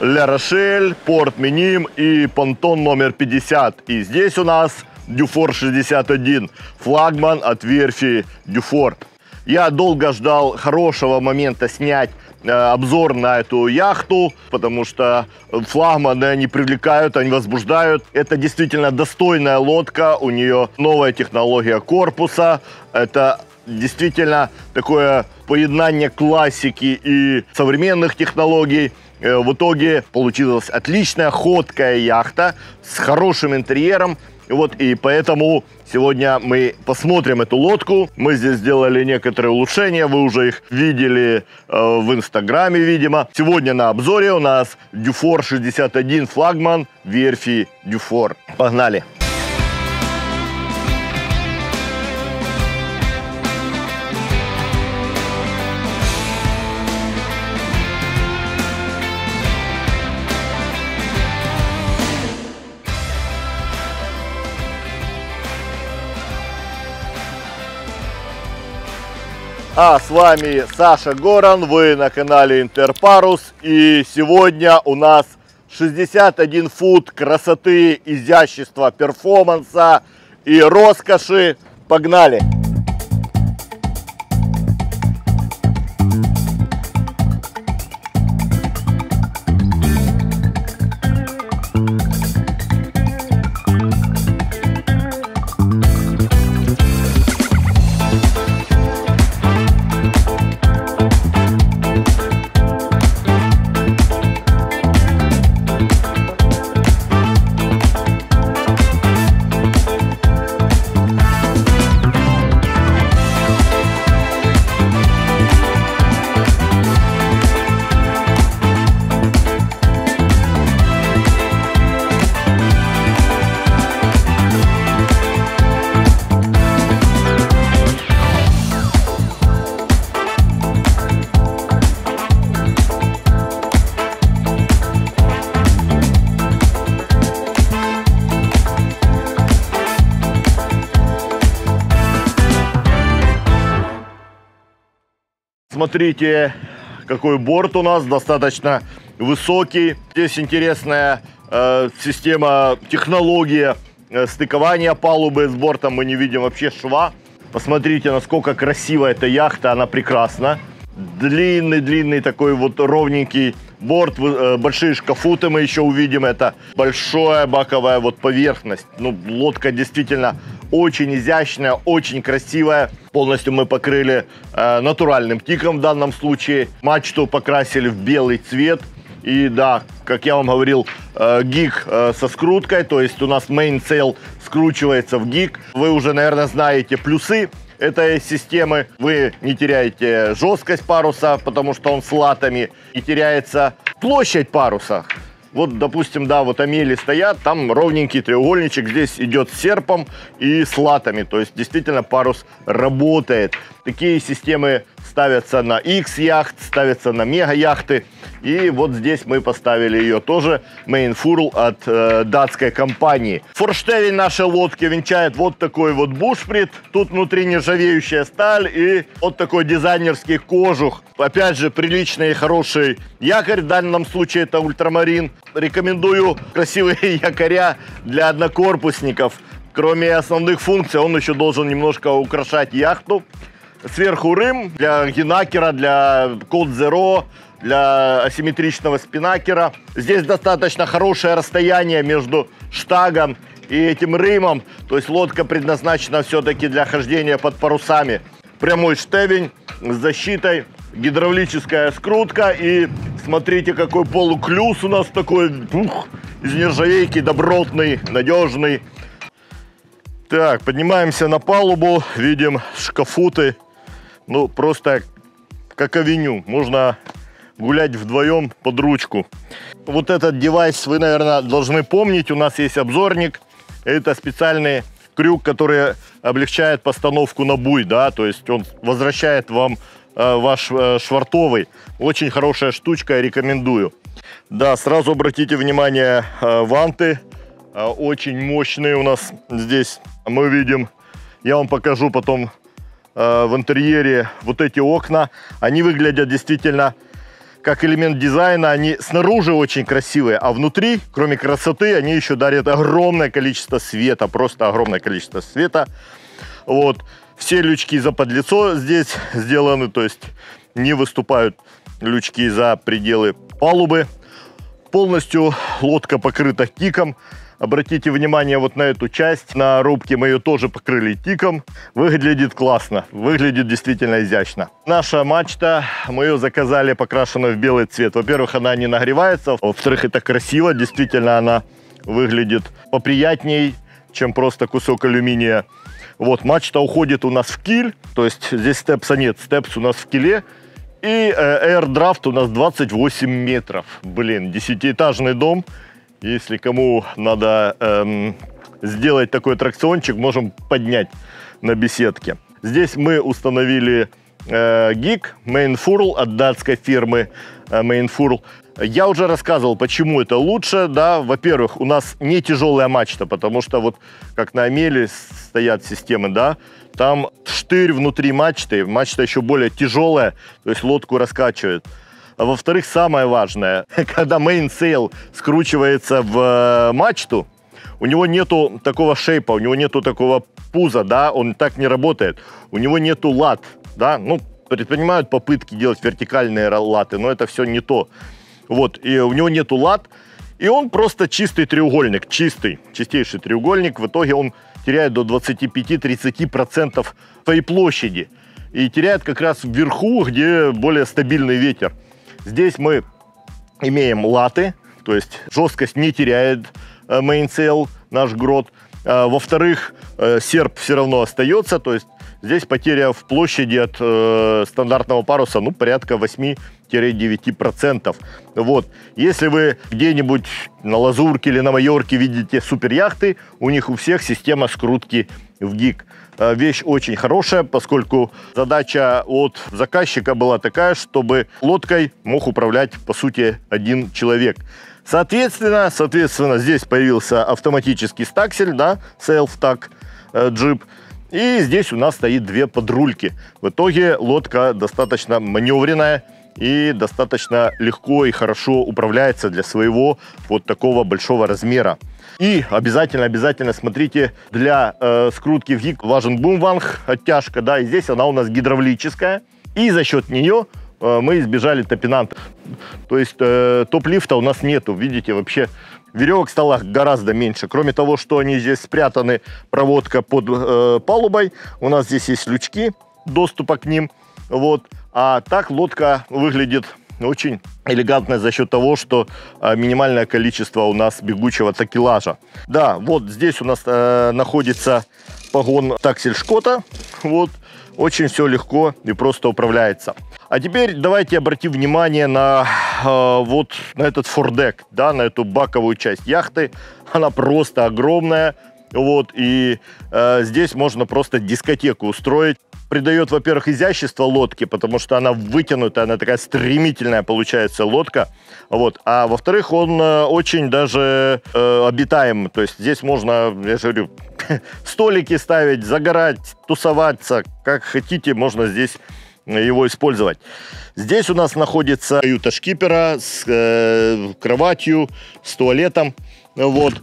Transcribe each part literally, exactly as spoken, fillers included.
Ля Рошель, Порт Миним и понтон номер пятьдесят. И здесь у нас Дюфор шестьдесят один, флагман от верфи Дюфор. Я долго ждал хорошего момента снять э, обзор на эту яхту, потому что флагманы, они привлекают, они возбуждают. Это действительно достойная лодка, у нее новая технология корпуса. Это действительно такое поединение классики и современных технологий. В итоге получилась отличная ходкая яхта с хорошим интерьером. Вот, и поэтому сегодня мы посмотрим эту лодку. Мы здесь сделали некоторые улучшения, вы уже их видели э, в инстаграме, видимо. Сегодня на обзоре у нас Дюфор шестьдесят один, флагман верфи Дюфор. Погнали! А с вами Саша Горан, вы на канале Интерпарус, и сегодня у нас шестьдесят один фут красоты, изящества, перформанса и роскоши. Погнали! Смотрите, какой борт у нас, достаточно высокий. Здесь интересная э, система, технология э, стыкования палубы с бортом. Мы не видим вообще шва. Посмотрите, насколько красива эта яхта, она прекрасна. Длинный-длинный такой вот ровненький борт, э, большие шкафуты мы еще увидим. Это большая баковая вот поверхность. Ну, лодка действительно очень изящная, очень красивая. Полностью мы покрыли э, натуральным тиком в данном случае. Мачту покрасили в белый цвет. И да, как я вам говорил, э, гик э, со скруткой. То есть у нас мейнсейл скручивается в гик. Вы уже, наверное, знаете плюсы этой системы. Вы не теряете жесткость паруса, потому что он с латами. Не теряется площадь паруса. Вот, допустим, да, вот амели стоят, там ровненький треугольничек, здесь идет с серпом и с латами. То есть, действительно, парус работает. Такие системы ставятся на X-яхт, ставятся на мега-яхты. И вот здесь мы поставили ее тоже, мейнфурл от э, датской компании. Форштевень нашей лодки венчает вот такой вот бушприт. Тут внутри нержавеющая сталь и вот такой дизайнерский кожух. Опять же, приличный и хороший якорь, в данном случае это ультрамарин. Рекомендую красивые якоря для однокорпусников. Кроме основных функций, он еще должен немножко украшать яхту. Сверху рым для гинакера, для Code Zero, для асимметричного спинакера. Здесь достаточно хорошее расстояние между штагом и этим рымом. То есть лодка предназначена все-таки для хождения под парусами. Прямой штевень с защитой, гидравлическая скрутка. И смотрите, какой полуклюз у нас такой, ух, из нержавейки, добротный, надежный. Так, поднимаемся на палубу, видим шкафуты. Ну, просто как авеню. Можно гулять вдвоем под ручку. Вот этот девайс вы, наверное, должны помнить. У нас есть обзорник. Это специальный крюк, который облегчает постановку на буй, да, то есть он возвращает вам э, ваш э, швартовый. Очень хорошая штучка, я рекомендую. Да, сразу обратите внимание, э, ванты э, очень мощные у нас здесь. Мы видим, я вам покажу потом в интерьере вот эти окна. Они выглядят действительно как элемент дизайна, они снаружи очень красивые, а внутри, кроме красоты, они еще дарят огромное количество света, просто огромное количество света. Вот. Все лючки за подлицо здесь сделаны, то есть не выступают лючки за пределы палубы. Полностью лодка покрыта тиком. Обратите внимание вот на эту часть. На рубке мы ее тоже покрыли тиком. Выглядит классно, выглядит действительно изящно. Наша мачта, мы ее заказали покрашенную в белый цвет. Во-первых, она не нагревается. Во-вторых, это красиво. Действительно, она выглядит поприятней, чем просто кусок алюминия. Вот, мачта уходит у нас в киль. То есть здесь степса нет, степс у нас в киле. И э, Air-Draft у нас двадцать восемь метров. Блин, десятиэтажный дом. Если кому надо эм, сделать такой аттракциончик, можем поднять на беседке. Здесь мы установили э, гик Mainfurl от датской фирмы э, Mainfurl. Я уже рассказывал, почему это лучше. Да, во-первых, у нас не тяжелая мачта, потому что вот как на Амеле стоят системы, да, там штырь внутри мачты, мачта еще более тяжелая, то есть лодку раскачивает. А во-вторых, самое важное, когда мейнсейл скручивается в мачту, у него нету такого шейпа, у него нету такого пуза, да, он так не работает. У него нету лат, да, ну, предпринимают попытки делать вертикальные латы, но это все не то. Вот, и у него нету лат, и он просто чистый треугольник, чистый, чистейший треугольник. В итоге он теряет до двадцати пяти — тридцати процентов своей площади. И теряет как раз вверху, где более стабильный ветер. Здесь мы имеем латы, то есть жесткость не теряет мейнсейл, наш грот. Во-вторых, серп все равно остается, то есть здесь потеря в площади от э, стандартного паруса, ну, порядка восьми — девяти процентов. Вот. Если вы где-нибудь на Лазурке или на Майорке видите суперяхты, у них у всех система скрутки в гик. Э, вещь очень хорошая, поскольку задача от заказчика была такая, чтобы лодкой мог управлять, по сути, один человек. Соответственно, соответственно, здесь появился автоматический стаксель, да, self-tack э, джип. И здесь у нас стоит две подрульки. В итоге лодка достаточно маневренная и достаточно легко и хорошо управляется для своего вот такого большого размера. И обязательно, обязательно смотрите, для э, скрутки в гик важен бумванг, оттяжка, да, и здесь она у нас гидравлическая. И за счет нее э, мы избежали топинанта. То есть э, топ-лифта у нас нету, видите, вообще веревок стало гораздо меньше. Кроме того, что они здесь спрятаны, проводка под э, палубой, у нас здесь есть лючки доступа к ним. Вот. А так лодка выглядит очень элегантно за счет того, что э, минимальное количество у нас бегучего такелажа. Да, вот здесь у нас э, находится погон таксель Шкота. Вот. Очень все легко и просто управляется. А теперь давайте обратим внимание на э, вот на этот фордек, да, на эту баковую часть яхты. Она просто огромная. Вот, и э, здесь можно просто дискотеку устроить. Придает, во-первых, изящество лодке, потому что она вытянутая, она такая стремительная получается лодка. Вот. А во-вторых, он э, очень даже э, обитаем. То есть здесь можно, я же говорю, столики ставить, загорать, тусоваться, как хотите, можно здесь его использовать. Здесь у нас находится каюта шкипера с э, кроватью, с туалетом. Вот.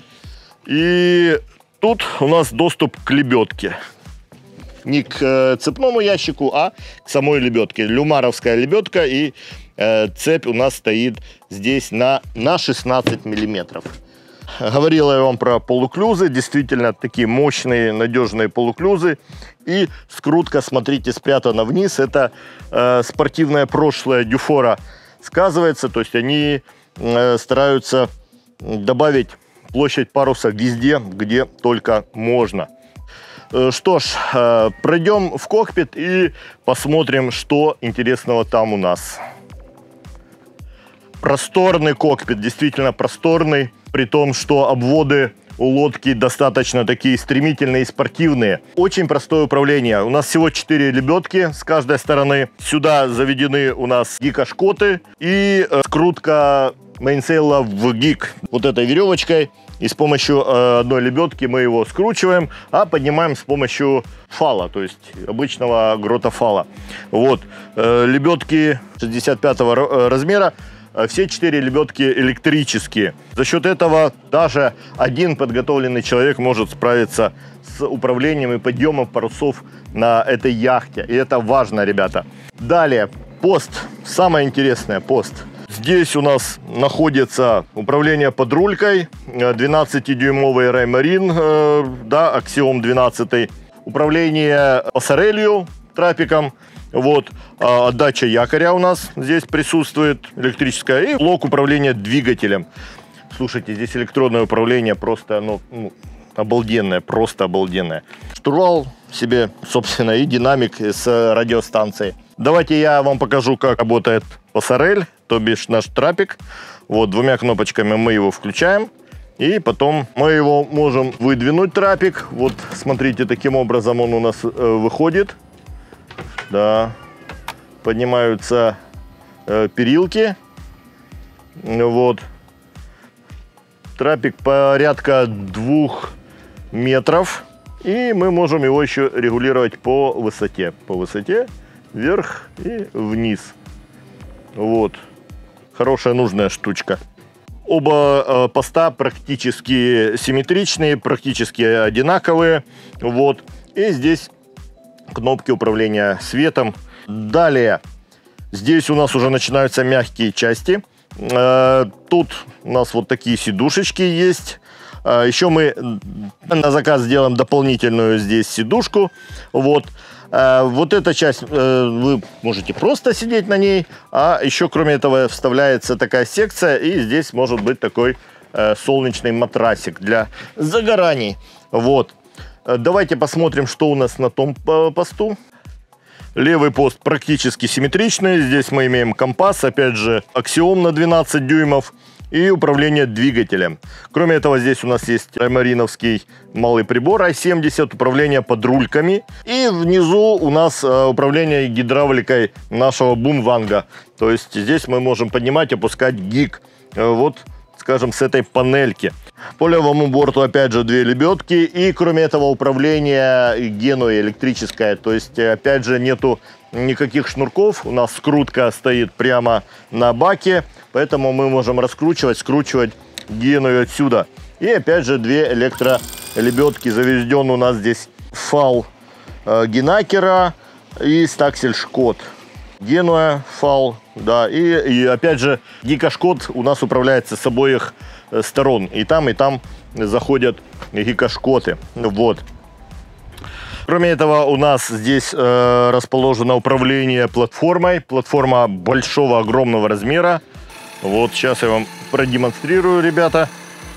И тут у нас доступ к лебедке. Не к э, цепному ящику, а к самой лебедке. Люмаровская лебедка, и э, цепь у нас стоит здесь на, на шестнадцать миллиметров. Говорила я вам про полуклюзы. Действительно, такие мощные, надежные полуклюзы. И скрутка, смотрите, спрятана вниз. Это э, спортивное прошлое Дюфора сказывается. То есть они э, стараются добавить площадь паруса везде, где только можно. Что ж, пройдем в кокпит и посмотрим, что интересного там у нас. Просторный кокпит, действительно просторный, при том, что обводы у лодки достаточно такие стремительные и спортивные. Очень простое управление. У нас всего четыре лебедки с каждой стороны. Сюда заведены у нас гикошкоты и скрутка мейнсейла в гик. Вот этой веревочкой И с помощью э, одной лебедки мы его скручиваем, а поднимаем с помощью фала, то есть обычного гротофала. Вот. Э, лебедки шестьдесят пятого размера. Все четыре лебедки электрические. За счет этого даже один подготовленный человек может справиться с управлением и подъемом парусов на этой яхте. И это важно, ребята. Далее, пост. Самое интересное, пост. Здесь у нас находится управление под рулькой, двенадцатидюймовый Raymarine, да, Axiom двенадцать. Управление пассарелью, трапиком. Вот, отдача якоря у нас здесь присутствует, электрическая, и блок управления двигателем. Слушайте, здесь электронное управление просто, ну, ну обалденное, просто обалденное. Штурвал себе, собственно, и динамик с радиостанцией. Давайте я вам покажу, как работает пассарель, то бишь наш трапик. Вот, двумя кнопочками мы его включаем. И потом мы его можем выдвинуть, трапик. Вот, смотрите, таким образом он у нас э, выходит. Да, поднимаются э, перилки. Вот. Трапик порядка двух метров. И мы можем его еще регулировать по высоте. По высоте вверх и вниз. Вот. Хорошая, нужная штучка. Оба э, поста практически симметричные, практически одинаковые. Вот. И здесь кнопки управления светом. Далее, здесь у нас уже начинаются мягкие части. Э, тут у нас вот такие сидушечки есть. Э, еще мы на заказ сделаем дополнительную здесь сидушку. Вот. Э, вот эта часть, э, вы можете просто сидеть на ней. А еще, кроме этого, вставляется такая секция. И здесь может быть такой э, солнечный матрасик для загораний. Вот. Давайте посмотрим, что у нас на том посту. Левый пост практически симметричный. Здесь мы имеем компас, опять же, Axiom на двенадцать дюймов и управление двигателем. Кроме этого, здесь у нас есть раймариновский малый прибор ай семьдесят, управление под рульками. И внизу у нас управление гидравликой нашего бумванга. То есть здесь мы можем поднимать и опускать гик. Вот, скажем, с этой панельки. По левому борту опять же две лебедки, и кроме этого управление генуей электрическое, то есть опять же нету никаких шнурков, у нас скрутка стоит прямо на баке, поэтому мы можем раскручивать, скручивать геную отсюда. И опять же две электролебедки, завезен у нас здесь фал э, Генакера и стаксель-шкот. Генуя, фал, да, и, и опять же гикошкот у нас управляется с обоих сторон. И там, и там заходят гикошкоты. Вот. Кроме этого, у нас здесь э, расположено управление платформой. Платформа большого, огромного размера. Вот, сейчас я вам продемонстрирую, ребята.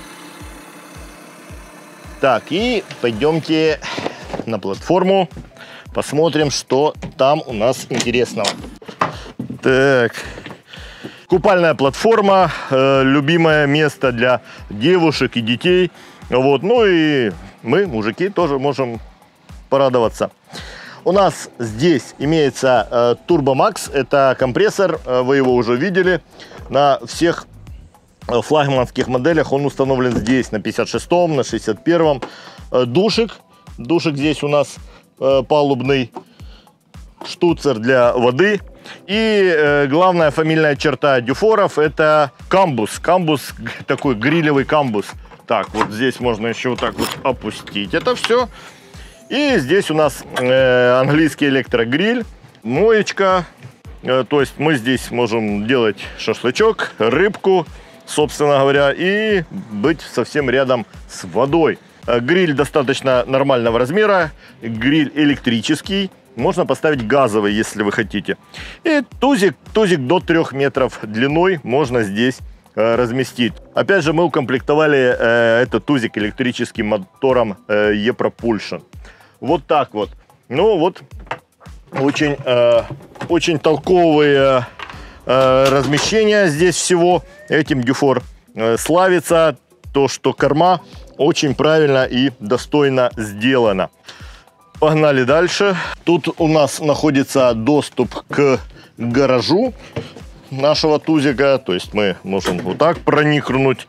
Так, и пойдемте на платформу. Посмотрим, что там у нас интересного. Так. Купальная платформа, э, любимое место для девушек и детей. Вот. Ну и мы, мужики, тоже можем порадоваться. У нас здесь имеется э, Turbo Max. Это компрессор, э, вы его уже видели. На всех э, флагманских моделях он установлен здесь, на пятьдесят шестом, на шестьдесят первом. Э, душик. Душик здесь у нас э, палубный. Штуцер для воды. И э, главная фамильная черта дюфоров — это камбус. Камбус, такой грилевый камбус. Так, вот здесь можно еще вот так вот опустить это все. И здесь у нас э, английский электрогриль, моечка. Э, то есть мы здесь можем делать шашлычок, рыбку, собственно говоря, и быть совсем рядом с водой. Э, гриль достаточно нормального размера, гриль электрический. Можно поставить газовый, если вы хотите. И тузик, тузик до трех метров длиной можно здесь э, разместить. Опять же, мы укомплектовали э, этот тузик электрическим мотором э, E-Propulsion. Вот так вот. Ну вот, очень, э, очень толковые э, размещения здесь всего. Этим дюфор э, славится. То, что корма очень правильно и достойно сделана. Погнали дальше. Тут у нас находится доступ к гаражу нашего тузика. То есть мы можем вот так проникнуть.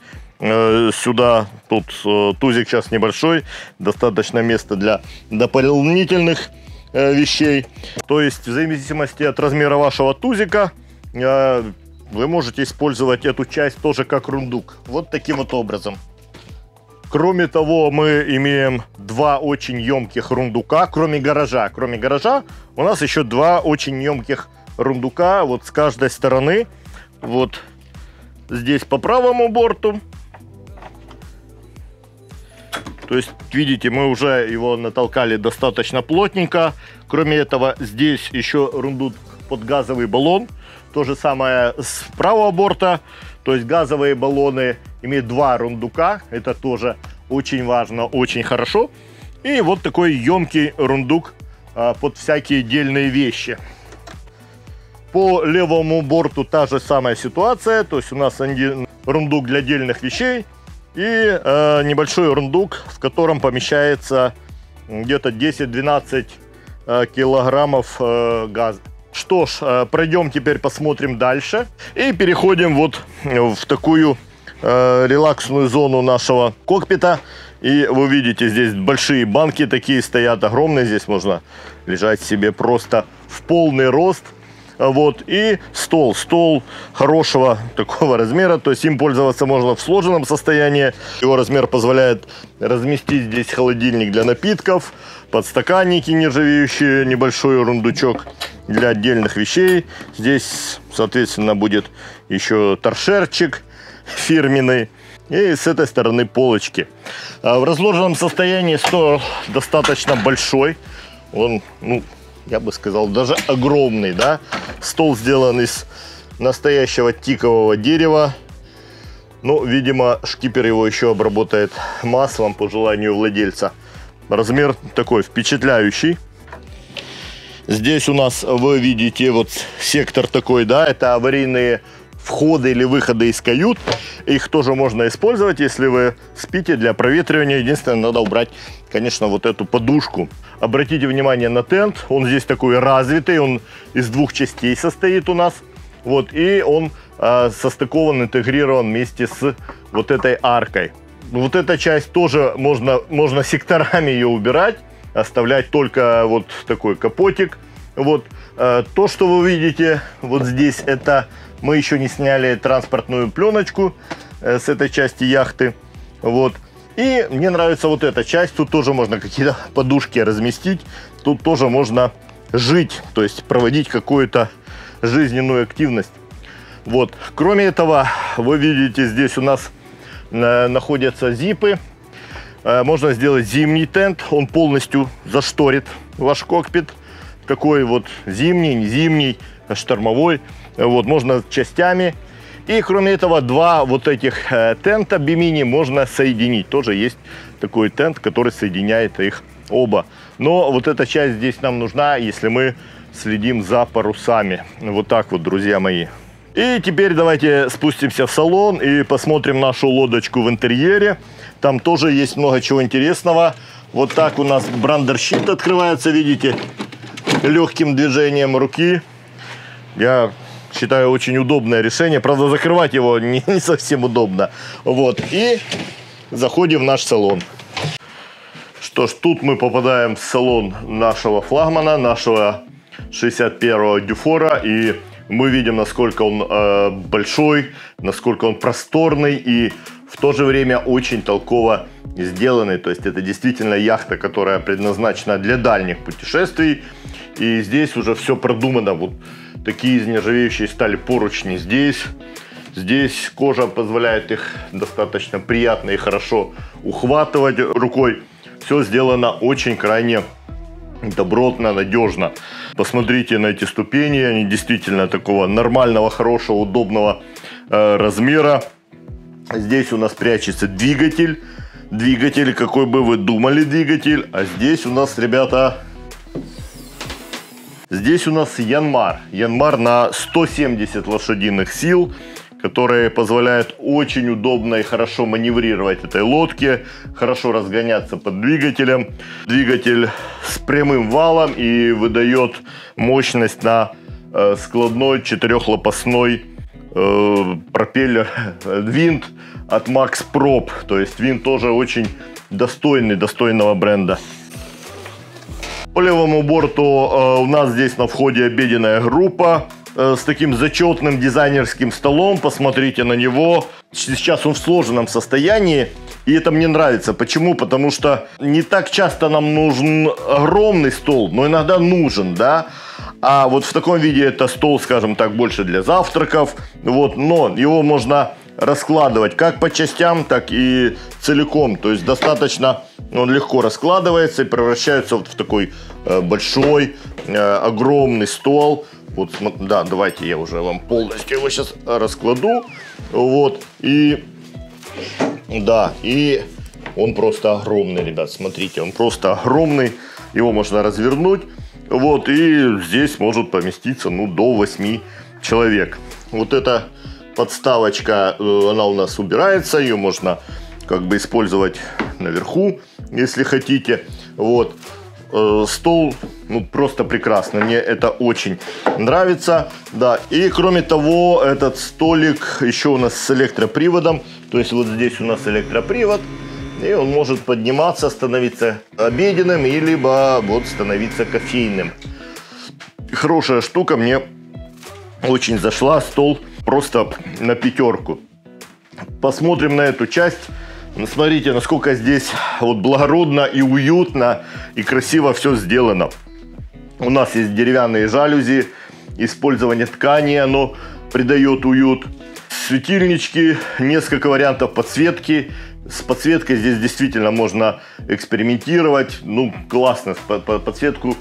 э, сюда. Тут э, тузик сейчас небольшой, достаточно места для дополнительных э, вещей. То есть в зависимости от размера вашего тузика э, вы можете использовать эту часть тоже как рундук. Вот таким вот образом. Кроме того, мы имеем два очень емких рундука, кроме гаража. Кроме гаража у нас еще два очень емких рундука вот с каждой стороны. Вот здесь по правому борту. То есть, видите, мы уже его натолкали достаточно плотненько. Кроме этого, здесь еще рундук под газовый баллон. То же самое с правого борта. То есть газовые баллоны имеют два рундука. Это тоже очень важно, очень хорошо. И вот такой емкий рундук а, под всякие дельные вещи. По левому борту та же самая ситуация. То есть у нас один рундук для дельных вещей. И э, небольшой рундук, в котором помещается где-то десять-двенадцать э, килограммов э, газа. Что ж, э, пройдем теперь, посмотрим дальше. И переходим вот в такую э, релаксную зону нашего кокпита. И вы видите, здесь большие банки такие стоят, огромные. Здесь можно лежать себе просто в полный рост. Вот, и стол, стол хорошего такого размера, то есть им пользоваться можно в сложенном состоянии. Его размер позволяет разместить здесь холодильник для напитков, подстаканники нержавеющие, небольшой рундучок для отдельных вещей. Здесь, соответственно, будет еще торшерчик фирменный. И с этой стороны полочки. В разложенном состоянии стол достаточно большой. Он, ну, я бы сказал, даже огромный, да. Стол сделан из настоящего тикового дерева. Ну, видимо, шкипер его еще обработает маслом по желанию владельца. Размер такой впечатляющий. Здесь у нас вы видите вот сектор такой, да, это аварийные входы или выходы из кают. Их тоже можно использовать, если вы спите, для проветривания. Единственное, надо убрать, конечно, вот эту подушку. Обратите внимание на тент. Он здесь такой развитый. Он из двух частей состоит у нас. Вот, и он э, состыкован, интегрирован вместе с вот этой аркой. Вот эта часть тоже можно, можно секторами ее убирать. Оставлять только вот такой капотик. Вот. Э, то, что вы видите вот здесь, это... Мы еще не сняли транспортную пленочку э, с этой части яхты. Вот. И мне нравится вот эта часть. Тут тоже можно какие-то подушки разместить. Тут тоже можно жить, то есть проводить какую-то жизненную активность. Вот. Кроме этого, вы видите, здесь у нас э, находятся зипы. Э, можно сделать зимний тент. Он полностью зашторит ваш кокпит. Такой вот зимний, не зимний, штормовой. Вот, можно частями. И кроме этого, два вот этих э, тента бимини можно соединить. Тоже есть такой тент, который соединяет их оба. Но вот эта часть здесь нам нужна, если мы следим за парусами. Вот так вот, друзья мои. И теперь давайте спустимся в салон и посмотрим нашу лодочку в интерьере. Там тоже есть много чего интересного. Вот так у нас брандерщит открывается, видите, легким движением руки. Я считаю, очень удобное решение. Правда, закрывать его не, не совсем удобно. Вот. И заходим в наш салон. Что ж, тут мы попадаем в салон нашего флагмана, нашего шестьдесят первого Дюфора. И мы видим, насколько он э, большой, насколько он просторный и в то же время очень толково сделанный. То есть это действительно яхта, которая предназначена для дальних путешествий. И здесь уже все продумано. Вот такие из нержавеющей стали поручни здесь. Здесь кожа позволяет их достаточно приятно и хорошо ухватывать рукой. Все сделано очень крайне добротно, надежно. Посмотрите на эти ступени. Они действительно такого нормального, хорошего, удобного э, размера. Здесь у нас прячется двигатель. Двигатель, какой бы вы думали двигатель. А здесь у нас, ребята... Здесь у нас Янмар. Янмар на сто семьдесят лошадиных сил, которые позволяют очень удобно и хорошо маневрировать этой лодке, хорошо разгоняться под двигателем. Двигатель с прямым валом и выдает мощность на э, складной четырехлопастной э, пропеллер, винт от Max Prop. То есть винт тоже очень достойный, достойного бренда. По левому борту э, у нас здесь на входе обеденная группа э, с таким зачетным дизайнерским столом. Посмотрите на него. Сейчас он в сложенном состоянии. И это мне нравится. Почему? Потому что не так часто нам нужен огромный стол, но иногда нужен, да. А вот в таком виде это стол, скажем так, больше для завтраков. Вот, но его можно раскладывать как по частям, так и целиком. То есть достаточно, он легко раскладывается и превращается вот в такой э, большой, э, огромный стол. Вот, да, давайте я уже вам полностью его сейчас раскладу. Вот, и да, и он просто огромный, ребят, смотрите, он просто огромный. Его можно развернуть. Вот, и здесь может поместиться, ну, до восьми человек. Вот эта подставочка, она у нас убирается, ее можно как бы использовать наверху, если хотите. Вот, стол, ну, просто прекрасно, мне это очень нравится, да. И кроме того, этот столик еще у нас с электроприводом, то есть вот здесь у нас электропривод, и он может подниматься, становиться обеденным, и либо вот становиться кофейным. Хорошая штука, мне очень зашла, стол просто на пятерку. Посмотрим на эту часть. Смотрите, насколько здесь вот благородно и уютно и красиво все сделано. У нас есть деревянные жалюзи, использование ткани, оно придает уют. Светильнички, несколько вариантов подсветки. С подсветкой здесь действительно можно экспериментировать. Ну, классно, подсветку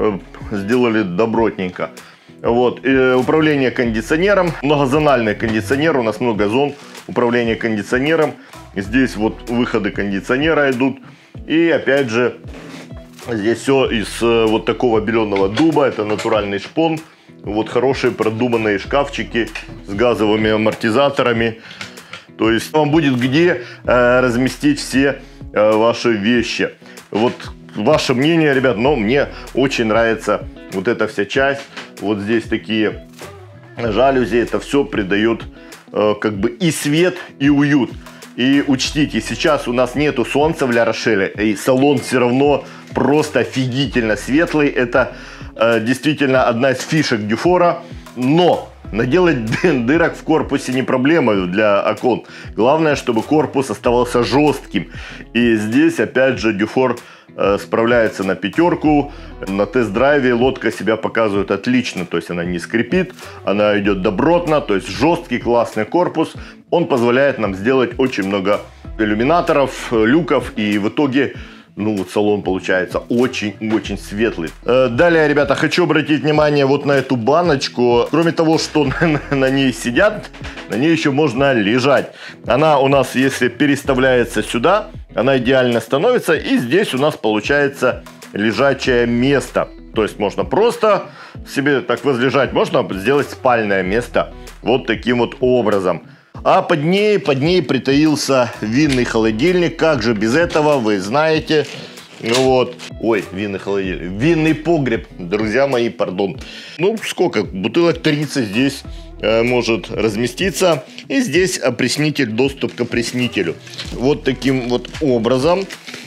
сделали добротненько. Вот, и управление кондиционером, многозональный кондиционер, у нас много зон управления кондиционером. Здесь вот выходы кондиционера идут. И опять же, здесь все из вот такого беленого дуба, это натуральный шпон. Вот хорошие продуманные шкафчики с газовыми амортизаторами. То есть вам будет где э, разместить все э, ваши вещи. Вот ваше мнение, ребят, но мне очень нравится вот эта вся часть. Вот здесь такие жалюзи, это все придает э, как бы и свет, и уют. И учтите, сейчас у нас нету солнца в Ля-Рошеле, и салон все равно просто офигительно светлый. Это э, действительно одна из фишек Дюфора. Но наделать дырок в корпусе не проблема для окон. Главное, чтобы корпус оставался жестким. И здесь опять же Дюфор э, справляется на пятерку. На тест-драйве лодка себя показывает отлично. То есть она не скрипит, она идет добротно. То есть жесткий классный корпус. Он позволяет нам сделать очень много иллюминаторов, люков. И в итоге, ну вот салон получается очень-очень светлый. Далее, ребята, хочу обратить внимание вот на эту баночку. Кроме того, что на, на ней сидят, на ней еще можно лежать. Она у нас, если переставляется сюда, она идеально становится. И здесь у нас получается лежачее место. То есть можно просто себе так возлежать. Можно сделать спальное место вот таким вот образом. А под ней, под ней притаился винный холодильник. Как же без этого, вы знаете. Вот. Ой, винный холодильник. Винный погреб, друзья мои, пардон. Ну, сколько? Бутылок тридцать здесь э, может разместиться. И здесь опреснитель, доступ к опреснителю. Вот таким вот образом.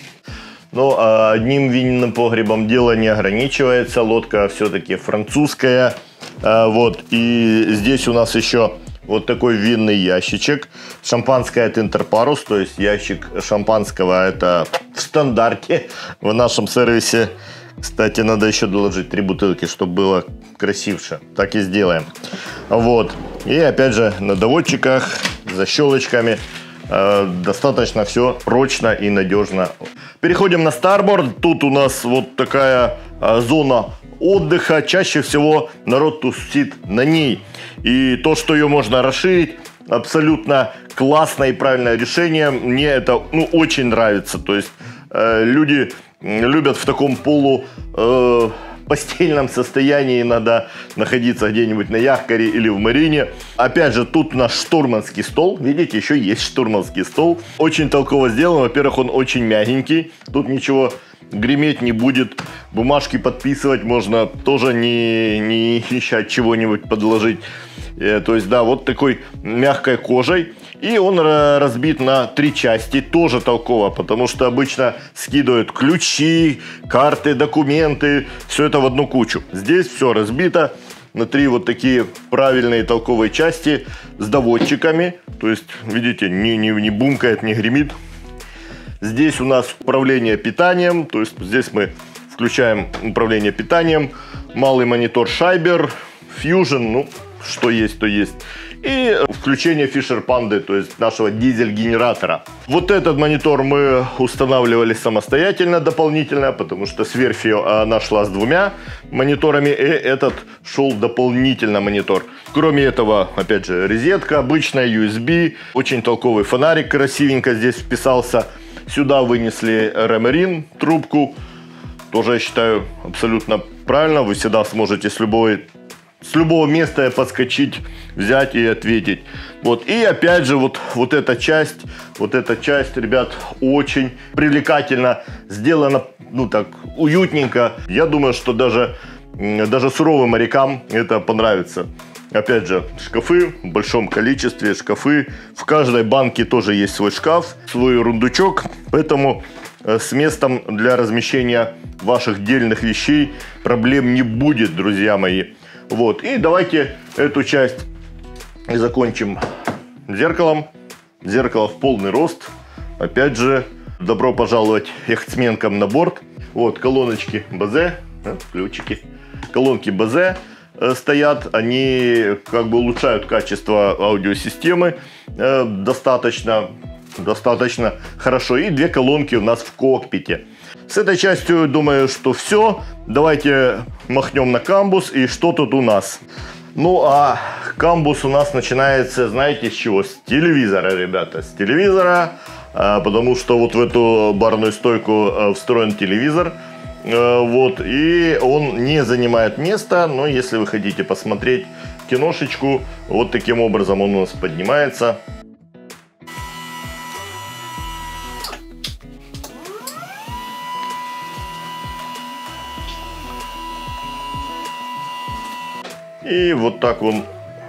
Но а одним винным погребом дело не ограничивается. Лодка все-таки французская. А, вот. И здесь у нас еще вот такой винный ящичек. Шампанское от Интерпарус, то есть ящик шампанского, это в стандарте в нашем сервисе. Кстати, надо еще доложить три бутылки, чтобы было красивше. Так и сделаем. Вот. И опять же на доводчиках, защелочками. Э, достаточно все прочно и надежно. Переходим на старборд. Тут у нас вот такая э, зона отдыха. Чаще всего народ тусит на ней. И то, что ее можно расширить, абсолютно классное и правильное решение. Мне это, ну, очень нравится. То есть э, люди любят в таком полу э, постельном состоянии иногда находиться где-нибудь на Яхкаре или в Марине. Опять же, тут наш штурманский стол. Видите, еще есть штурманский стол. Очень толково сделан. Во-первых, он очень мягенький. Тут ничего греметь не будет. Бумажки подписывать можно тоже, не, не ищать чего-нибудь подложить. То есть, да, вот такой мягкой кожей. И он разбит на три части, тоже толково, потому что обычно скидывают ключи, карты, документы, все это в одну кучу. Здесь все разбито на три вот такие правильные толковые части с доводчиками. То есть, видите, не, не, не бумкает, не гремит. Здесь у нас управление питанием, то есть здесь мы включаем управление питанием, малый монитор Scheiber, Fusion, ну, что есть, то есть. И включение Fisher Panda, то есть нашего дизель-генератора. Вот этот монитор мы устанавливали самостоятельно дополнительно, потому что с верфью она шла с двумя мониторами, и этот шел дополнительно монитор. Кроме этого, опять же, розетка обычная, ю эс би, очень толковый фонарик красивенько здесь вписался. Сюда вынесли Remarin трубку, тоже я считаю абсолютно правильно, вы всегда сможете с любой... С любого места подскочить, взять и ответить. Вот. И опять же, вот, вот эта часть, вот эта часть, ребят, очень привлекательно сделана, ну так, уютненько. Я думаю, что даже, даже суровым морякам это понравится. Опять же, шкафы в большом количестве, шкафы. В каждой банке тоже есть свой шкаф, свой рундучок. Поэтому с местом для размещения ваших дельных вещей проблем не будет, друзья мои. Вот, и давайте эту часть закончим зеркалом. Зеркало в полный рост. Опять же, добро пожаловать яхтсменкам на борт. Вот, колоночки бэ зэ, ключики. Колонки бэ зэ стоят, они как бы улучшают качество аудиосистемы э, достаточно, достаточно хорошо. И две колонки у нас в кокпите. С этой частью, думаю, что все. Давайте махнем на камбус. И что тут у нас? Ну, а камбус у нас начинается, знаете, с чего? С телевизора, ребята. С телевизора. Потому что вот в эту барную стойку встроен телевизор. Вот. И он не занимает места. Но если вы хотите посмотреть киношечку, вот таким образом он у нас поднимается. И вот так он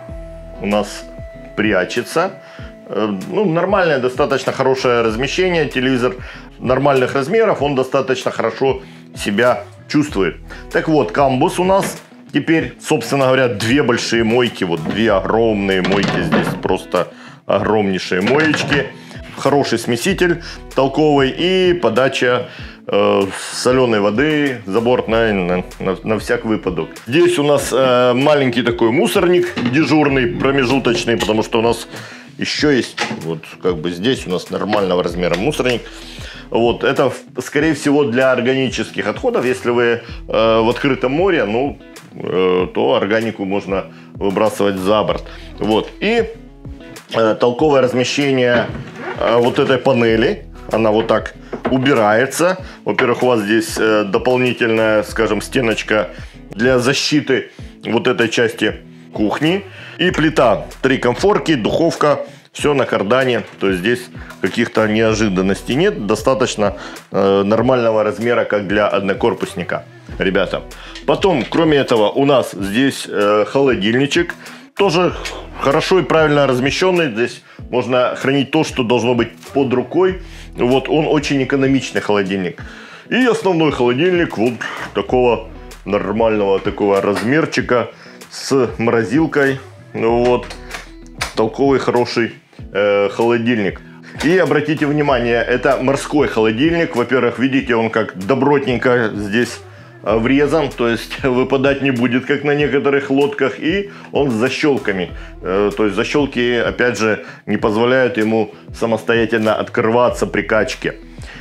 у нас прячется. Ну, нормальное, достаточно хорошее размещение. Телевизор нормальных размеров, он достаточно хорошо себя чувствует. Так вот, камбус у нас теперь, собственно говоря, две большие мойки. Вот две огромные мойки здесь, просто огромнейшие моечки. Хороший смеситель толковый и подача э, соленой воды забортной на, на, на всяк выпадок. Здесь у нас э, маленький такой мусорник дежурный, промежуточный, потому что у нас еще есть, вот как бы здесь у нас нормального размера мусорник. Вот, это, скорее всего, для органических отходов. Если вы э, в открытом море, ну, э, то органику можно выбрасывать за борт. Вот, и э, толковое размещение вот этой панели, она вот так убирается. Во-первых, у вас здесь дополнительная, скажем, стеночка для защиты вот этой части кухни. И плита, три комфорки, духовка, все на кардане. То есть здесь каких-то неожиданностей нет. Достаточно э, нормального размера, как для однокорпусника, ребята. Потом, кроме этого, у нас здесь э, холодильничек. Тоже хорошо и правильно размещенный. Здесь можно хранить то, что должно быть под рукой. Вот он очень экономичный холодильник. И основной холодильник вот такого нормального такого размерчика с морозилкой. Вот толковый хороший э, холодильник. И обратите внимание, это морской холодильник. Во-первых, видите, он как добротненько здесь врезан, то есть выпадать не будет, как на некоторых лодках, и он с защелками, то есть защелки, опять же, не позволяют ему самостоятельно открываться при качке.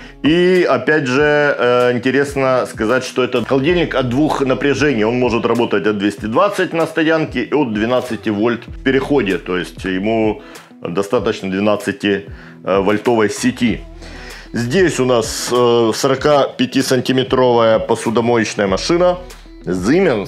И опять же, интересно сказать, что это холодильник от двух напряжений, он может работать от двухсот двадцати на стоянке и от двенадцати вольт в переходе, то есть ему достаточно двенадцативольтовой сети. Здесь у нас э, сорокапятисантиметровая посудомоечная машина Siemens.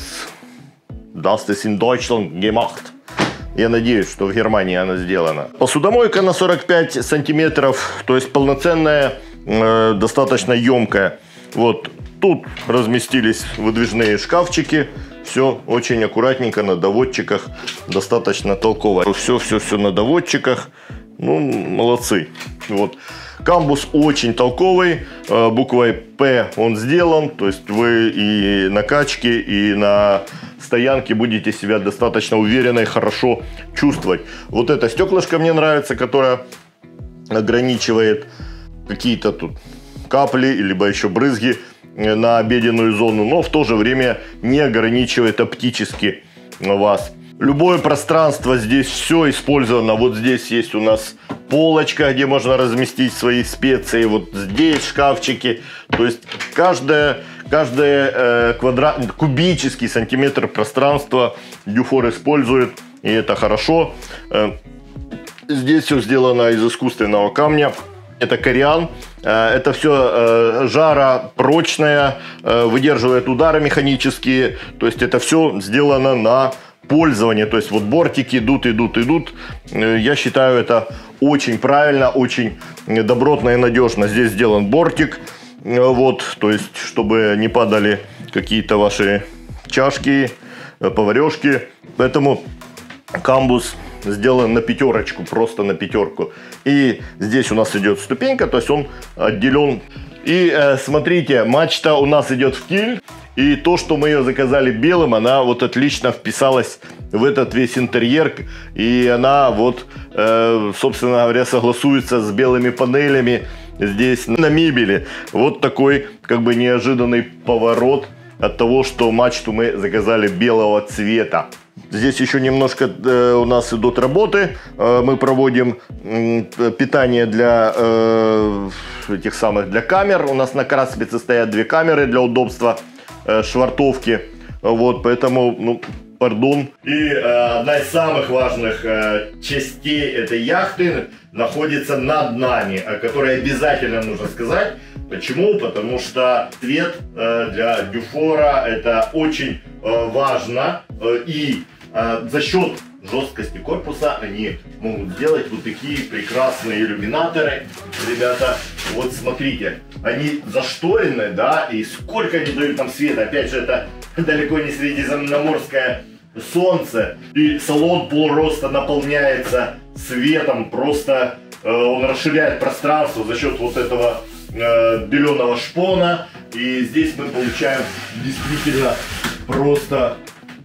Das ist in Deutschland gemacht. Я надеюсь, что в Германии она сделана. Посудомойка на сорок пять сантиметров, то есть полноценная, э, достаточно емкая. Вот тут разместились выдвижные шкафчики Все очень аккуратненько на доводчиках, достаточно толково. Все-все-все на доводчиках. Ну, молодцы. Вот. Камбус очень толковый, буквой П он сделан, то есть вы и на качке, и на стоянке будете себя достаточно уверенно и хорошо чувствовать. Вот это стеклышко мне нравится, которое ограничивает какие-то тут капли, либо еще брызги на обеденную зону, но в то же время не ограничивает оптически вас. Любое пространство, здесь все использовано. Вот здесь есть у нас полочка, где можно разместить свои специи. Вот здесь шкафчики. То есть каждое, каждое э, квадрат, кубический сантиметр пространства Dufor использует. И это хорошо. Э, здесь все сделано из искусственного камня. Это кориан. Это все жаропрочное, выдерживает удары механические. То есть это все сделано на пользование. То есть вот бортики идут, идут, идут. Я считаю, это очень правильно, очень добротно и надежно. Здесь сделан бортик. Вот, то есть, чтобы не падали какие-то ваши чашки, поварешки. Поэтому камбус сделан на пятерочку, просто на пятерку. И здесь у нас идет ступенька, то есть он отделен. И э, смотрите, мачта у нас идет в киль. И то, что мы ее заказали белым, она вот отлично вписалась в этот весь интерьер. И она вот, э, собственно говоря, согласуется с белыми панелями здесь на мебели. Вот такой как бы неожиданный поворот от того, что мачту мы заказали белого цвета. Здесь еще немножко э, у нас идут работы. Э, мы проводим э, питание для э, этих самых для камер. У нас на Краспице стоят две камеры для удобства э, швартовки. Вот, поэтому, ну, пардон. И э, одна из самых важных э, частей этой яхты находится над нами, о которой обязательно нужно сказать. Почему? Потому что цвет э, для Дюфора это очень э, важно. Э, и э, за счет жесткости корпуса они могут сделать вот такие прекрасные иллюминаторы. Ребята, вот смотрите, они зашторены, да, и сколько они дают нам света. Опять же, это далеко не средиземноморское солнце. И салон полроста наполняется светом. Просто э, он расширяет пространство за счет вот этого э, беленого шпона. И здесь мы получаем действительно просто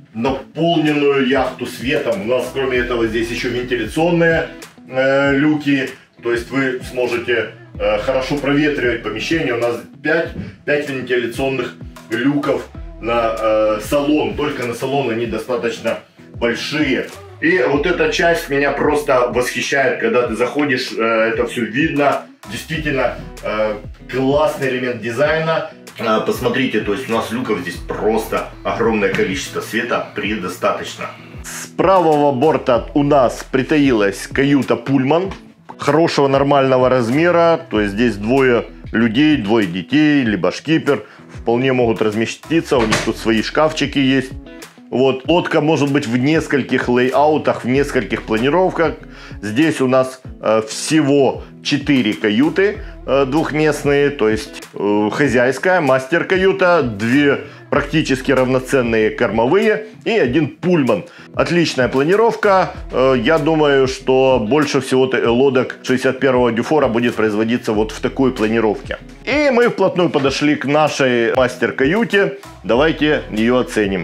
наполненную яхту светом. У нас кроме этого здесь еще вентиляционные э, люки. То есть вы сможете э, хорошо проветривать помещение. У нас пять вентиляционных люков на э, салон. Только на салон они достаточно большие. И вот эта часть меня просто восхищает, когда ты заходишь, э, это все видно. Действительно э, классный элемент дизайна. Э, посмотрите, то есть у нас люков здесь просто огромное количество, света предостаточно. С правого борта у нас притаилась каюта Пульман. Хорошего нормального размера. То есть здесь двое людей, двое детей, либо шкипер. Вполне могут разместиться. У них тут свои шкафчики есть. Вот, лодка может быть в нескольких лейаутах, в нескольких планировках. Здесь у нас э, всего четыре каюты э, двухместные, то есть э, хозяйская, мастер-каюта, две практически равноценные кормовые и один пульман. Отличная планировка. Э, я думаю, что больше всего лодок шестьдесят первого Дюфора будет производиться вот в такой планировке. И мы вплотную подошли к нашей мастер-каюте. Давайте ее оценим.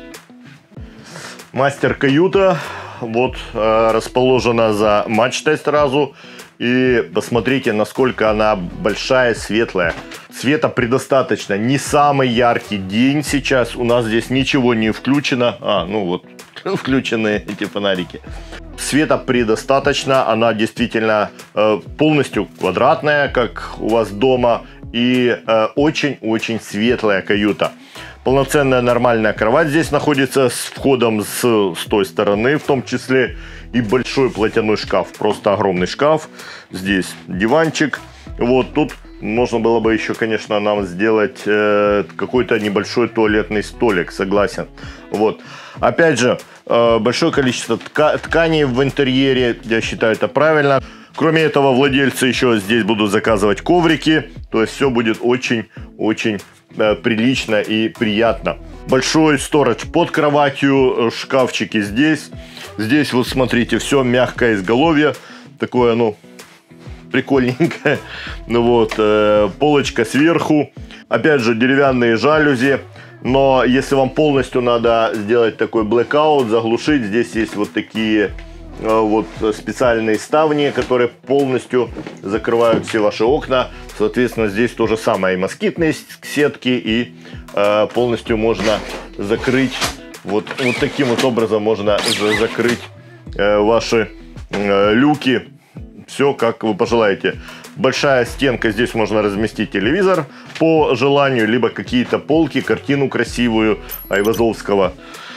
Мастер-каюта вот э, расположена за мачтой сразу. И посмотрите, насколько она большая, светлая. Света предостаточно. Не самый яркий день сейчас. У нас здесь ничего не включено. А, ну вот, включены эти фонарики. Света предостаточно. Она действительно э, полностью квадратная, как у вас дома. И очень-очень э, светлая каюта. Полноценная нормальная кровать здесь находится с входом с, с той стороны, в том числе и большой платяной шкаф, просто огромный шкаф. Здесь диванчик. Вот тут можно было бы еще, конечно, нам сделать э, какой-то небольшой туалетный столик, согласен. Вот. Опять же, э, большое количество тка тканей в интерьере, я считаю, это правильно. Кроме этого, владельцы еще здесь будут заказывать коврики, то есть все будет очень-очень прилично и приятно. Большой сторидж под кроватью, шкафчики здесь. Здесь вот смотрите, все мягкое изголовье, такое, ну, прикольненькое. Ну вот, э, полочка сверху. Опять же, деревянные жалюзи. Но если вам полностью надо сделать такой blackout, заглушить, здесь есть вот такие э, вот специальные ставни, которые полностью закрывают все ваши окна. Соответственно, здесь то же самое. И москитные сетки, и э, полностью можно закрыть. Вот, вот таким вот образом можно закрыть э, ваши э, люки. Все, как вы пожелаете. Большая стенка, здесь можно разместить телевизор по желанию, либо какие-то полки, картину красивую Айвазовского,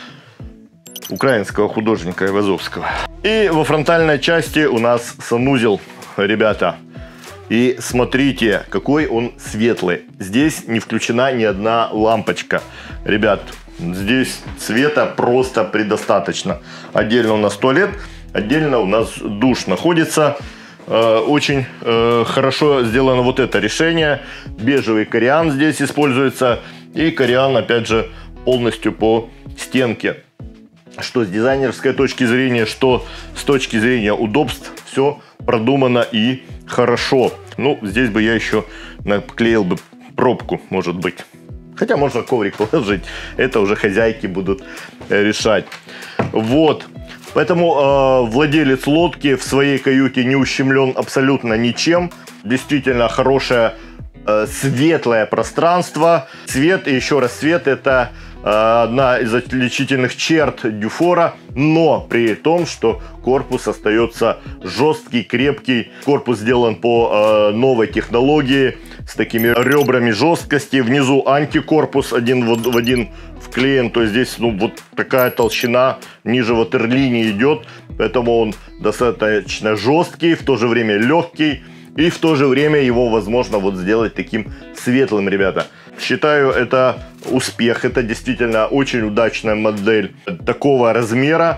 украинского художника Айвазовского. И во фронтальной части у нас санузел, ребята. И смотрите, какой он светлый. Здесь не включена ни одна лампочка. Ребят, здесь света просто предостаточно. Отдельно у нас туалет, отдельно у нас душ находится. Очень э, хорошо сделано вот это решение. Бежевый кориан здесь используется. И кориан, опять же, полностью по стенке. Что с дизайнерской точки зрения, что с точки зрения удобств. Все продумано и хорошо. Ну, здесь бы я еще наклеил бы пробку, может быть. Хотя можно коврик положить. Это уже хозяйки будут решать. Вот. Поэтому э, владелец лодки в своей каюте не ущемлен абсолютно ничем. Действительно хорошее э, светлое пространство. Цвет, и еще раз цвет, это э, одна из отличительных черт Дюфора. Но при том, что корпус остается жесткий, крепкий. Корпус сделан по э, новой технологии с такими ребрами жесткости. Внизу антикорпус один в, в один вклеен. То есть здесь, ну, вот такая толщина ниже ватерлинии идет. Поэтому он достаточно жесткий, в то же время легкий. И в то же время его возможно вот сделать таким светлым, ребята. Считаю, это успех. Это действительно очень удачная модель такого размера.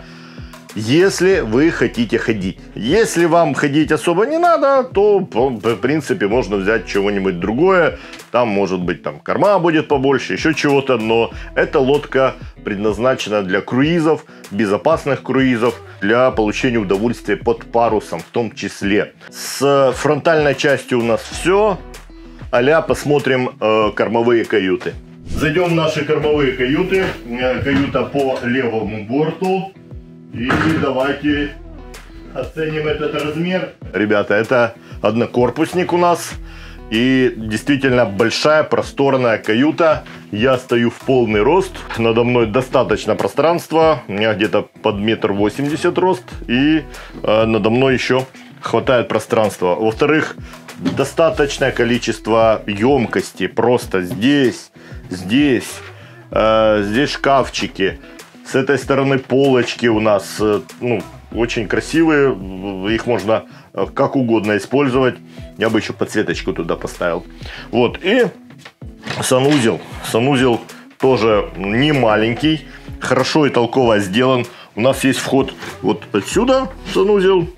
Если вы хотите ходить. Если вам ходить особо не надо, то, в принципе, можно взять чего-нибудь другое. Там, может быть, там корма будет побольше, еще чего-то. Но эта лодка предназначена для круизов, безопасных круизов, для получения удовольствия под парусом в том числе. С фронтальной частью у нас все. А-ля посмотрим э, кормовые каюты. Зайдем в наши кормовые каюты. Каюта по левому борту. И давайте оценим этот размер. Ребята, это однокорпусник у нас. И действительно большая, просторная каюта. Я стою в полный рост. Надо мной достаточно пространства. У меня где-то под метр восемьдесят рост. И э, надо мной еще хватает пространства. Во-вторых, достаточное количество емкости. Просто здесь, здесь, э, здесь шкафчики. С этой стороны полочки у нас, ну, очень красивые. Их можно как угодно использовать. Я бы еще подсветочку туда поставил. Вот. И санузел. Санузел тоже не маленький. Хорошо и толково сделан. У нас есть вход вот отсюда санузел.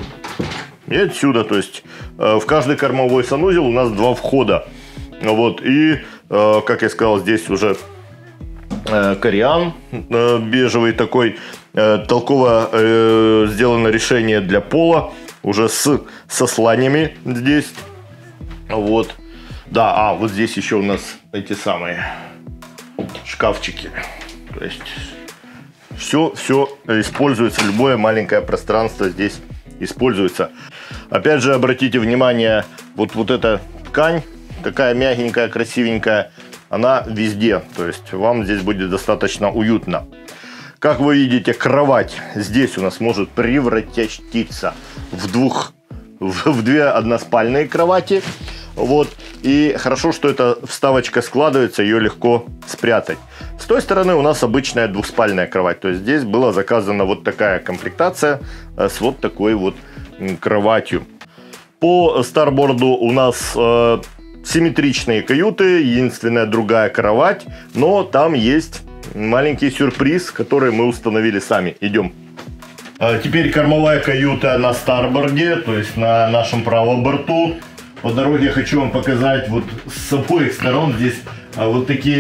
И отсюда. То есть в каждый кормовой санузел у нас два входа. Вот. И, как я сказал, здесь уже кориан бежевый такой. Толково сделано решение для пола. Уже с сосланиями здесь. Вот. Да, а вот здесь еще у нас эти самые шкафчики. То есть все, все используется. Любое маленькое пространство здесь используется. Опять же, обратите внимание, вот, вот эта ткань, такая мягенькая, красивенькая, она везде. То есть вам здесь будет достаточно уютно. Как вы видите, кровать здесь у нас может превратиться в двух, в, в две односпальные кровати. Вот. И хорошо, что эта вставочка складывается, ее легко спрятать. С той стороны у нас обычная двухспальная кровать. То есть здесь была заказана вот такая комплектация с вот такой вот кроватью. По старборду у нас э, симметричные каюты, единственная другая кровать, но там есть маленький сюрприз, который мы установили сами. Идем. А теперь кормовая каюта на старборде, то есть на нашем правом борту. По дороге я хочу вам показать вот с обоих сторон здесь вот такие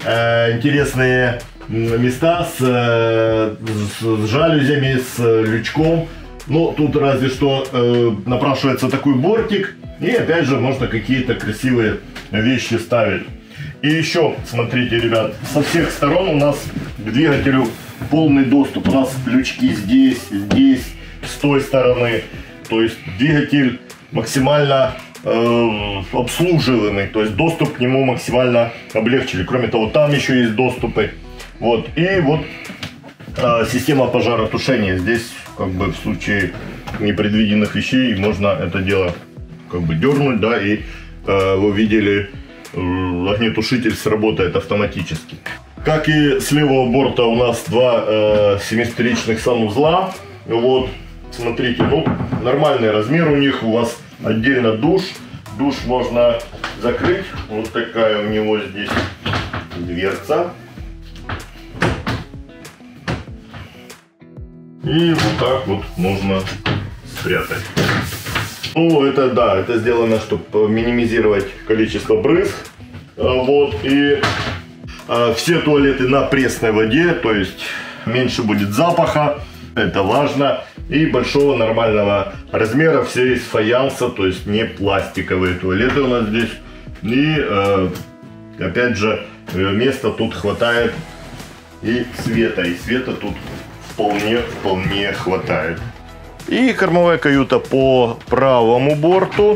э, интересные места с, э, с жалюзями, с лючком. Но тут разве что э, напрашивается такой бортик. И опять же можно какие-то красивые вещи ставить. И еще, смотрите, ребят, со всех сторон у нас к двигателю полный доступ. У нас лючки здесь, здесь, с той стороны. То есть двигатель максимально э, обслуживаемый. То есть доступ к нему максимально облегчили. Кроме того, там еще есть доступы. Вот. И вот э, система пожаротушения. Здесь как бы в случае непредвиденных вещей можно это дело как бы дернуть, да, и э, вы видели, э, огнетушитель сработает автоматически. Как и с левого борта у нас два э, семистричных санузла. Вот, смотрите, ну, нормальный размер у них. У вас отдельно душ. Душ можно закрыть. Вот такая у него здесь дверца. И вот так вот можно спрятать. Ну, это да, это сделано, чтобы минимизировать количество брызг. Вот, и а, все туалеты на пресной воде, то есть меньше будет запаха, это важно. И большого нормального размера, все из фаянса, то есть не пластиковые туалеты у нас здесь. И э, опять же, места тут хватает и света, и света тут вполне, вполне хватает. И кормовая каюта по правому борту.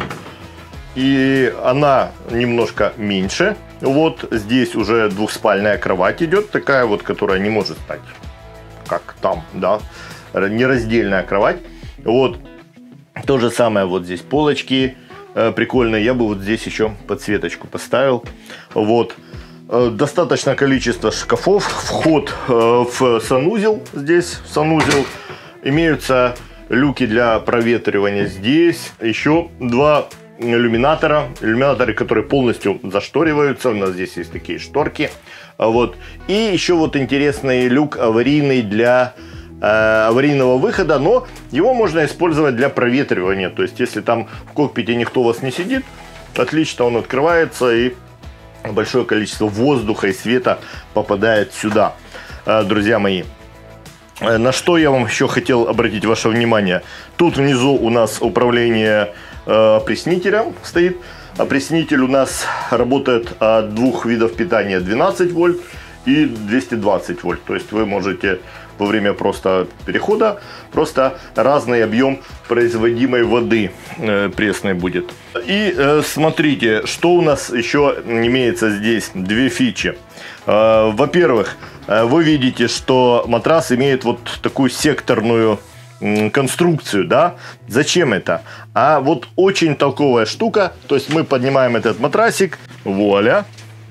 И она немножко меньше. Вот здесь уже двухспальная кровать идет, такая вот, которая не может стать как там, да, нераздельная кровать. Вот то же самое, вот здесь полочки э, прикольные. Я бы вот здесь еще подсветочку поставил. Вот. Достаточное количество шкафов, вход в санузел, здесь в санузел, имеются люки для проветривания здесь, еще два иллюминатора, иллюминаторы, которые полностью зашториваются, у нас здесь есть такие шторки, вот, и еще вот интересный люк аварийный для э, аварийного выхода, но его можно использовать для проветривания, то есть если там в кокпите никто у вас не сидит, отлично он открывается и большое количество воздуха и света попадает сюда. Друзья мои, на что я вам еще хотел обратить ваше внимание. Тут внизу у нас управление опреснителем стоит. Опреснитель у нас работает от двух видов питания: двенадцать вольт и двести двадцать вольт. То есть вы можете во время просто перехода просто разный объем производимой воды э, пресной будет. И э, смотрите, что у нас еще имеется здесь. Две фичи. Э, Во-первых, э, вы видите, что матрас имеет вот такую секторную э, конструкцию, да? Зачем это? А вот очень толковая штука. То есть мы поднимаем этот матрасик, вуаля,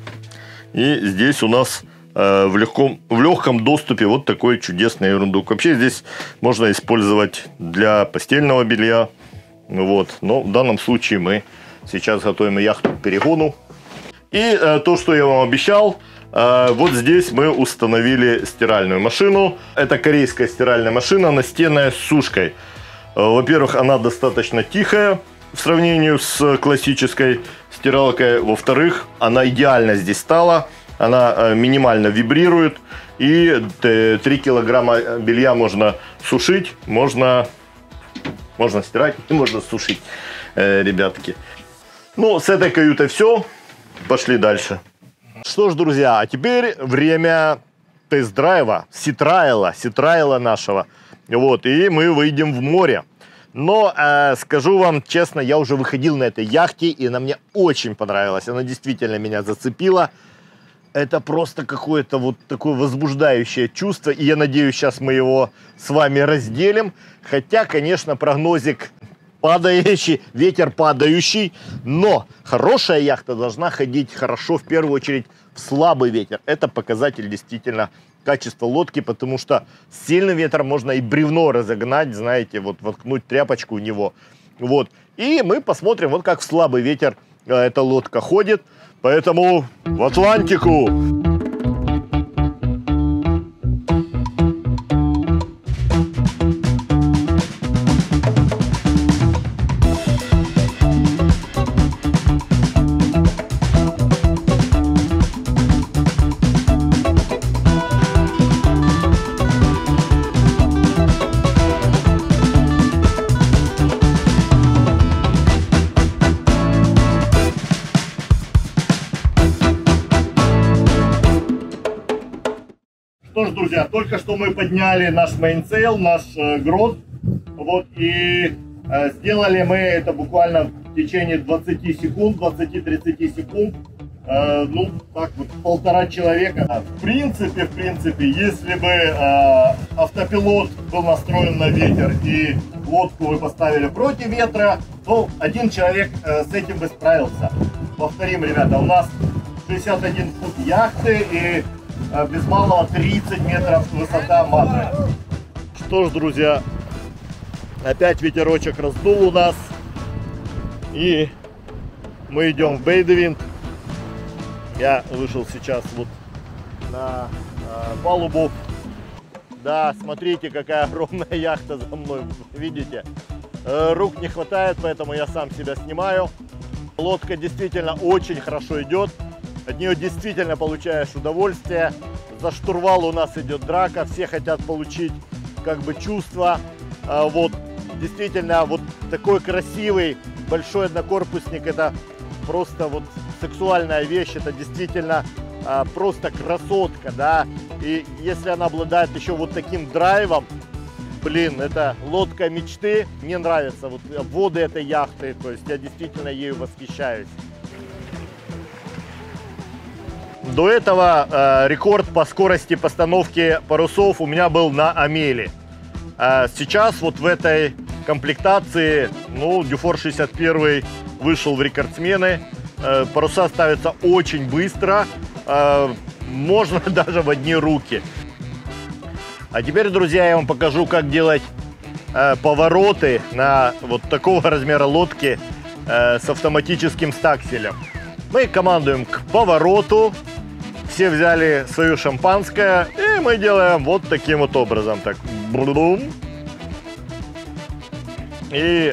и здесь у нас в легком, в легком доступе вот такой чудесный ерундук. Вообще здесь можно использовать для постельного белья. Вот. Но в данном случае мы сейчас готовим яхту к перегону. И э, то, что я вам обещал, э, вот здесь мы установили стиральную машину. Это корейская стиральная машина, настенная с сушкой. Э, Во-первых, она достаточно тихая в сравнении с классической стиралкой. Во-вторых, она идеально здесь стала. Она минимально вибрирует, и три килограмма белья можно сушить, можно, можно стирать и можно сушить, ребятки. Ну, с этой каютой все. Пошли дальше. Что ж, друзья, а теперь время тест-драйва, ситрайла, ситрайла нашего. Вот, и мы выйдем в море. Но э, скажу вам честно, я уже выходил на этой яхте, и она мне очень понравилась. Она действительно меня зацепила. Это просто какое-то вот такое возбуждающее чувство. И я надеюсь, сейчас мы его с вами разделим. Хотя, конечно, прогнозик падающий, ветер падающий. Но хорошая яхта должна ходить хорошо, в первую очередь, в слабый ветер. Это показатель действительно качества лодки, потому что с сильным ветром можно и бревно разогнать, знаете, вот воткнуть тряпочку в него. Вот. И мы посмотрим, вот как в слабый ветер э, эта лодка ходит. Поэтому в Атлантику! ж, друзья, только что мы подняли наш мейнсейл, наш э, грот. Вот, и э, сделали мы это буквально в течение двадцати секунд, двадцати-тридцати секунд. Э, ну, так вот, полтора человека. В принципе, в принципе, если бы э, автопилот был настроен на ветер и лодку вы поставили против ветра, то один человек э, с этим бы справился. Повторим, ребята, у нас шестьдесят один фут яхты и э, без малого тридцать метров высота маты. Что ж, друзья, опять ветерочек раздул у нас, и мы идем в бейдевинт. Я вышел сейчас вот на э, палубу. Да, смотрите, какая огромная яхта за мной, видите? Э, рук не хватает, поэтому я сам себя снимаю. Лодка действительно очень хорошо идет, от нее действительно получаешь удовольствие. За штурвал у нас идет драка, все хотят получить как бы чувство. Э, вот. Действительно, вот такой красивый большой однокорпусник, это просто вот сексуальная вещь, это действительно а, просто красотка, да. И если она обладает еще вот таким драйвом, блин, это лодка мечты. Мне нравятся вот воды этой яхты, то есть я действительно ею восхищаюсь. До этого э, рекорд по скорости постановки парусов у меня был на Амели. Сейчас вот в этой комплектации, ну, Дюфор шестьдесят один вышел в рекордсмены. Паруса ставятся очень быстро, можно даже в одни руки. А теперь, друзья, я вам покажу, как делать повороты на вот такого размера лодки с автоматическим стакселем. Мы командуем к повороту. Все взяли свое шампанское, и мы делаем вот таким вот образом. Так. И,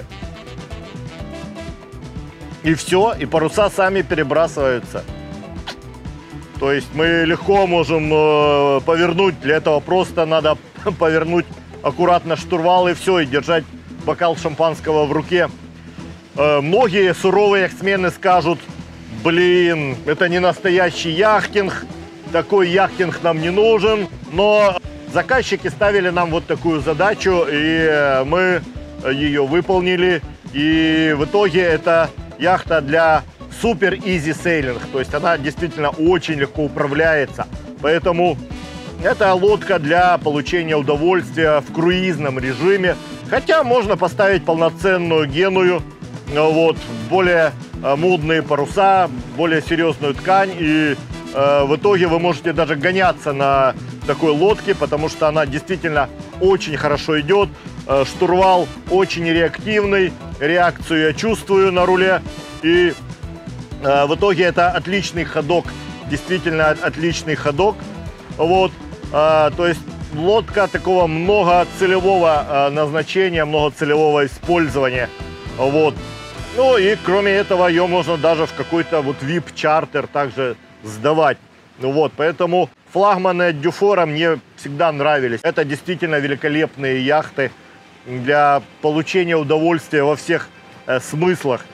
и все, и паруса сами перебрасываются. То есть мы легко можем э, повернуть. Для этого просто надо повернуть аккуратно штурвал, и все, и держать бокал шампанского в руке. Э, многие суровые яхтсмены скажут: блин, это не настоящий яхтинг, такой яхтинг нам не нужен. Но заказчики ставили нам вот такую задачу, и мы ее выполнили. И в итоге это яхта для супер изи сейлинг, то есть она действительно очень легко управляется. Поэтому это лодка для получения удовольствия в круизном режиме. Хотя можно поставить полноценную геную, вот, более модные паруса, более серьезную ткань, и э, в итоге вы можете даже гоняться на такой лодке, потому что она действительно очень хорошо идет. Э, штурвал очень реактивный, реакцию я чувствую на руле, и э, в итоге это отличный ходок, действительно отличный ходок. Вот, э, то есть лодка такого многоцелевого э, назначения, многоцелевого использования. Вот. Ну и кроме этого ее можно даже в какой-то вот ви ай пи-чартер также сдавать. Ну вот, поэтому флагманы от Дюфора мне всегда нравились. Это действительно великолепные яхты для получения удовольствия во всех э, смыслах.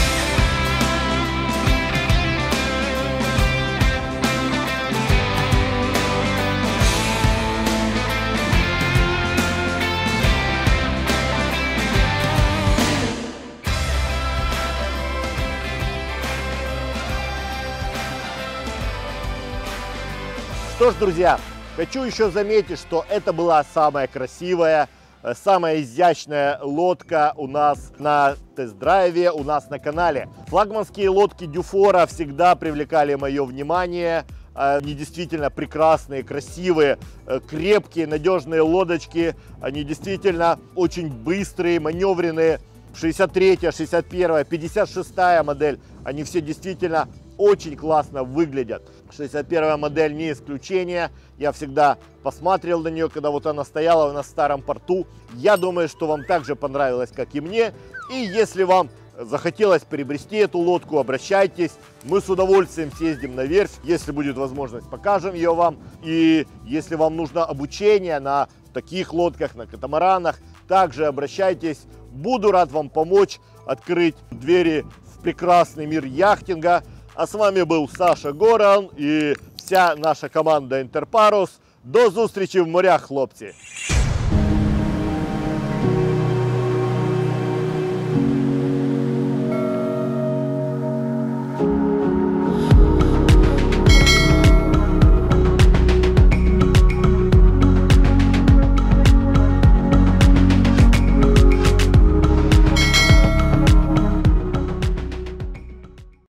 Что ж, друзья, хочу еще заметить, что это была самая красивая, самая изящная лодка у нас на тест-драйве, у нас на канале. Флагманские лодки Дюфора всегда привлекали мое внимание. Они действительно прекрасные, красивые, крепкие, надежные лодочки. Они действительно очень быстрые, маневренные. шестьдесят третья, шестьдесят первая, пятьдесят шестая модель. Они все действительно очень классно выглядят. шестьдесят первая модель не исключение. Я всегда посмотрел на нее, когда вот она стояла на старом порту. Я думаю, что вам также понравилось, как и мне. И если вам захотелось приобрести эту лодку, обращайтесь. Мы с удовольствием съездим на верфь. Если будет возможность, покажем ее вам. И если вам нужно обучение на таких лодках, на катамаранах, также обращайтесь. Буду рад вам помочь открыть двери в прекрасный мир яхтинга. А с вами был Саша Горан и вся наша команда Интерпарус. До зустрічі в морях, хлопці!